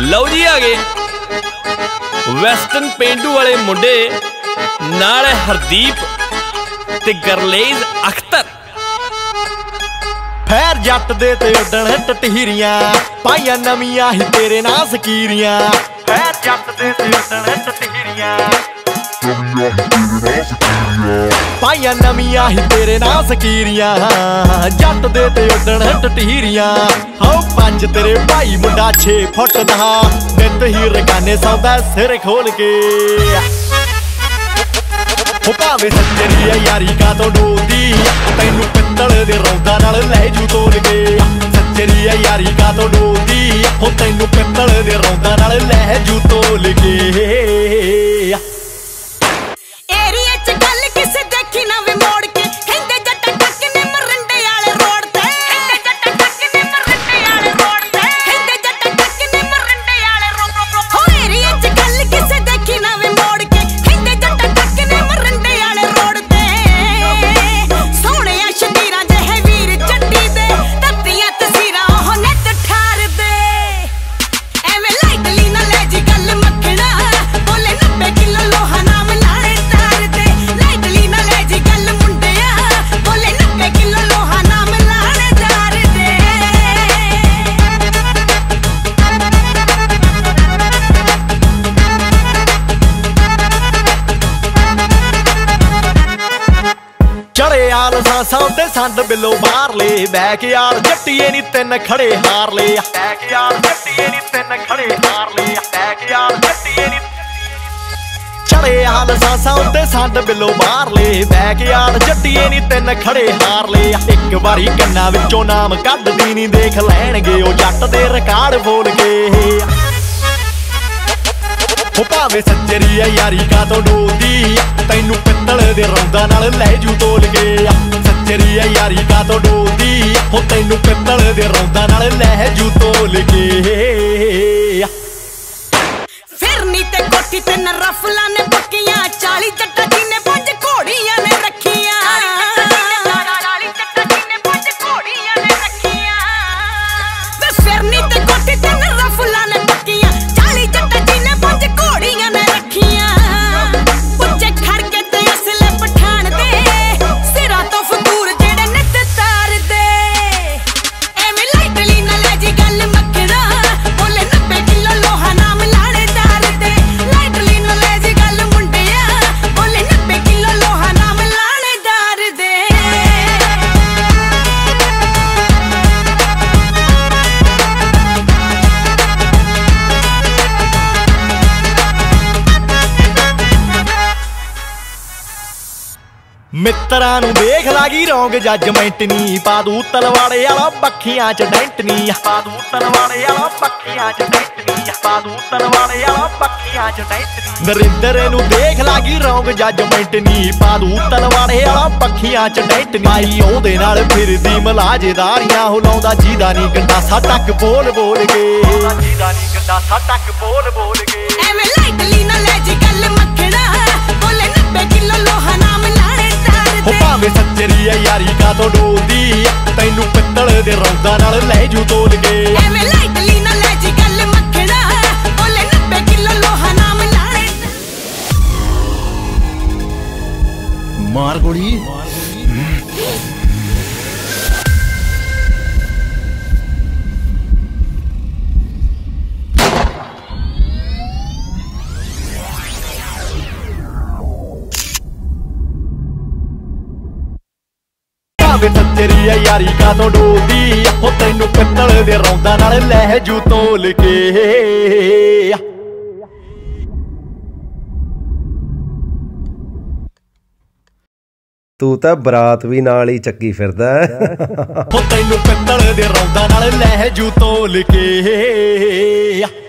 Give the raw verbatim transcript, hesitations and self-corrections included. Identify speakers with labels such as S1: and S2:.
S1: ਲਓ ਜੀ ਆ ਗਏ ਵੈਸਟਰਨ ਪੇਂਡੂ ਵਾਲੇ ਮੁੰਡੇ ਨਾਲ ਹਰਦੀਪ ਤੇ ਗਰਲੇਜ਼ ਅਖਤਰ।
S2: ਫੈਰ ਜੱਟ ਦੇ ਤੇ ਉੱਡਣ ਟਟਹੀਰੀਆਂ ਪਾਈਆਂ ਨਵੀਆਂ ਹੀ ਤੇਰੇ ਨਾਲ ਸਕੀਰੀਆਂ। ਫੈਰ ਜੱਟ ਦੇ ਤੇ ਉੱਡਣ ਟਟਹੀਰੀਆਂ ਪਾਈਆਂ ਨਵੀਆਂ ਹੀ ਤੇਰੇ ਨਾਲ ਸਕੀਰੀਆਂ। ਜੱਟ ਦੇ ਤੇ ਉੱਡਣ ਟਟਹੀਰੀਆਂ ਹੋ ਪੰਜ ਤੇਰੇ ਭਾਈ ਮੁੰਡਾ ਛੇ ਫੁੱਟ ਦਾ ਨਿੱਤ ਹੀ ਰਕਾਨੇ ਸੌਦਾ ਸਿਰ ਖੋਲ ਕੇ। ਹੋ ਭਾਵੇਂ ਸੱਚਰੀ ਆ ਯਾਰੀ ਕਾਤੋਂ ਡੋਲਦੀ ਤੈਨੂੰ ਪਿੱਤਲ ਦੇ ਰੌਂਦਾਂ ਨਾਲ ਲੈ ਜੂ ਤੋਲ ਕੇ। ਸੱਚਰੀ ਆ ਯਾਰੀ ਕਾਤੋਂ ਡੋਲਦੀ ਹੋ ਤੈਨੂੰ ਪਿੱਤਲ ਦੇ ਰੌਂਦਾਂ ਨਾਲ ਲੈ ਜੂ ਤੋਲ ਕੇ। ਚੜੇ ਆਲ ਸਾਸਾਂ ਤੇ ਸੰਦ ਬਿੱਲੋ ਬਾਹਰਲੇ ਬੈਕ ਯਾਰ ਜੱਟੀਏ ਨੀ ਤਿੰਨ ਖੜੇ ਹਾਰ ਲਏ। ਬੈਕ ਯਾਰ ਜੱਟੀਏ ਨੀ ਤਿੰਨ ਖੜੇ ਹਾਰ ਲਏ। ਬੈਕ ਯਾਰ ਜੱਟੀਏ ਨੀ ਚੜੇ ਆਲ ਸਾਸਾਂ ਤੇ ਸੰਦ ਬਿੱਲੋ ਬਾਹਰਲੇ ਬੈਕ ਯਾਰ ਜੱਟੀਏ ਨੀ ਤਿੰਨ ਖੜੇ ਹਾਰ ਲਏ। ਇੱਕ ਵਾਰੀ ਕੰਨਾਂ ਵਿੱਚੋਂ ਨਾਮ ਕੱਢਦੀ ਨੀ ਦੇਖ ਲੈਣਗੇ ਉਹ ਜੱਟ ਦੇ ਰਿਕਾਰਡ ਬੋਲ ਕੇ। ਹੋ ਭਾਵੇਂ ਸੱਚਰੀ ਆ ਯਾਰੀ ਕਾਤੋਂ ਡੋਲਦੀ ਤੈਨੂੰ ਪਿੱਤਲ ਦੇ ਰੌਂਦਾਂ ਨਾਲ ਲੈ ਜੂ ਤੋਲ ਕੇ। ਸੱਚਰੀ ਆ ਯਾਰੀ ਕਾਤੋਂ ਡੋਲਦੀ ਹੋ ਤੈਨੂੰ ਪਿੱਤਲ ਦੇ ਰੌਂਦਾਂ ਨਾਲ ਲੈ ਜੂ ਤੋਲ ਕੇ।
S3: ਫਿਰਨੀ ਤੇ ਕੋਠੀ ਤੇ ਨਰਫਲਾਂ ਨੇ ਪੱਕੀਆਂ ਚਾਲੀ ਜੱਟਾਂ ਜੀ ਨੇ ਪੰਜ ਘੋੜੀਆਂ ਨੇ ਰੱਖੀਆਂ। ਫਿਰਨੀ ਤੇ ਕੋਠੀ ਤੇ ਨਰਫਲਾਂ ਨੇ ਪੱਕੀਆਂ ਚਾਲੀ ਜੱਟਾਂ ਜੀ ਨੇ ਪੰਜ ਘੋੜੀਆਂ ਨੇ ਰੱਖੀਆਂ। ਪੁੱਛੇ ਖੜ ਕੇ ਤੇ ਅਸਲੇ ਪਠਾਨ ਦੇ ਸਿਰਾਂ ਤੋਂ ਫਤੂਰ ਜਿਹੜੇ ਨਿੱਤ ਤਾਰਦੇ। ਐਵੇਂ ਲਾਈਟਲੀ ਨਾ ਲੈ ਜੀ ਗੱਲ ਮੱਖਣਾ ਬੋਲੇ ਨੱਬੇ ਕਿਲੋ ਲੋਹਾ ਨਾਮ ਲਾਣੇਦਾਰ ਦੇ। ਲਾਈਟਲੀ ਨਾ ਲੈ ਜੀ ਗੱਲ ਮੁੰਡਿਆ ਬੋਲੇ ਨੱਬੇ ਕਿਲੋ ਲੋਹਾ ਨਾਮ ਲਾਣੇਦਾਰ ਦੇ।
S2: ਮਿੱਤਰਾਂ ਨੂੰ ਦੇਖ ਲਾਗੀ ਰੌਂਗ ਜੱਜਮੈਂਟ ਨੀ ਪਾ ਦੂ ਤਲਵਾੜੇ ਵਾਲਾ ਬੱਖੀਆਂ ਚ ਡੈਂਟ ਨੀ। ਪਾ ਦੂ ਤਲਵਾੜੇ ਵਾਲਾ ਬੱਖੀਆਂ ਚ ਡੈਂਟ ਨੀ। ਪਾ ਦੂ ਤਲਵਾੜੇ ਵਾਲਾ ਬੱਖੀਆਂ ਚ ਡੈਂਟ ਨੀ। ਨਰਿੰਦਰ ਨੂੰ ਦੇਖ ਲਾਗੀ ਰੌਂਗ ਜੱਜਮੈਂਟ ਨੀ ਪਾ ਦੂ ਤਲਵਾੜੇ ਵਾਲਾ ਬੱਖੀਆਂ ਚ ਡੈਂਟ ਨੀ। ਆਈ ਉਹਦੇ ਨਾਲ ਫਿਰਦੀ ਮਲਾਜੇਦਾਰੀਆਂ ਹੋ ਲਾਉਂਦਾ ਜੀਦਾ ਨੀ ਗੰਡਾਸਾ ਟੱਕ ਬੋਲ ਬੋਲ ਕੇ। ਜੀਦਾ ਨੀ ਗੰਡਾਸਾ ਟੱਕ ਬੋਲ ਬੋਲ ਕੇ।
S3: ਐਵੇਂ ਲਾਈਟਲੀ ਨਾ ਲੈ ਜੀ ਗੱਲ ਮੱਖਣਾ ਬੋਲੇ ਨੱਬੇ ਕਿਲੋ ਲੋਹਾ ਨਾਮ ਲਾਣੇ।
S2: ਹੋ ਭਾਵੇਂ ਸੱਚਰੀ ਆ ਯਾਰੀ ਕਾਤੋਂ ਡੋਲਦੀ ਤੈਨੂੰ ਪਿੱਤਲ ਦੇ ਰੌਂਦਾਂ ਨਾਲ ਲੈ ਜੂ ਤੋਲ ਕੇ।
S3: ਐਵੇਂ ਲਾਈਟਲੀ ਨਾ ਲੈ ਜੀ ਗੱਲ ਮੱਖਣਾ ਬੋਲੇ ਨੱਬੇ ਕਿਲੋ ਲੋਹਾ ਨਾਮ ਲਾਣੇ।
S2: ਮਾਰ ਗੋਲੀ। ਸੱਚਰੀ ਆ ਯਾਰੀ ਕਾਤੋਂ ਡੋਲਦੀ ਹੋ ਤੈਨੂੰ ਪਿੱਤਲ ਦੇ ਰੌਂਦਾਂ ਨਾਲ ਲੈ ਜੂ ਤੋਲ ਕੇ।
S4: ਤੂੰ ਤਾਂ ਬਰਾਤ ਵੀ ਨਾਲ ਹੀ ਚੱਕੀ ਫਿਰਦਾ
S2: ਹੋ ਤੈਨੂੰ ਪਿੱਤਲ ਦੇ ਰੌਂਦਾਂ ਨਾਲ ਲੈ ਜੂ ਤੋਲ ਕੇ।